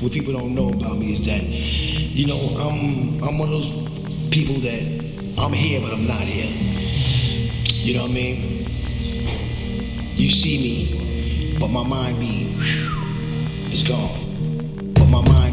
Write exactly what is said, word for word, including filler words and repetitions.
what people don't know about me is that, you know, I'm I'm one of those people that I'm here but I'm not here. You know what I mean? You see me, but my mind be, it's gone. But my mind